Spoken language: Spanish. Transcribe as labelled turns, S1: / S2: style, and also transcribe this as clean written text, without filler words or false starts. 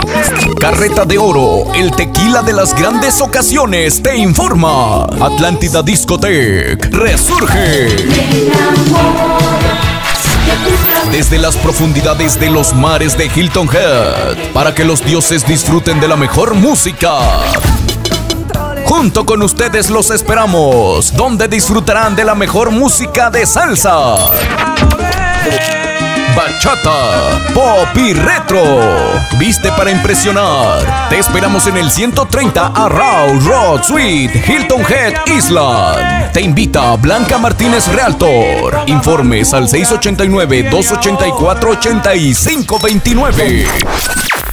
S1: Carreta de Oro, el tequila de las grandes ocasiones, te informa. Atlántida Discotech resurge. Desde las profundidades de los mares de Hilton Head, para que los dioses disfruten de la mejor música. Junto con ustedes los esperamos, donde disfrutarán de la mejor música de salsa, bachata, pop y retro. Viste para impresionar. Te esperamos en el 130 Arrow Road Suite, Hilton Head Island. Te invita Blanca Martínez Realtor. Informes al 689-284-8529.